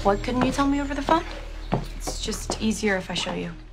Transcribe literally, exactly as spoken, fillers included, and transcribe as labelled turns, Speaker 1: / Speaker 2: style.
Speaker 1: What couldn't you tell me over the phone? It's just easier if I show you.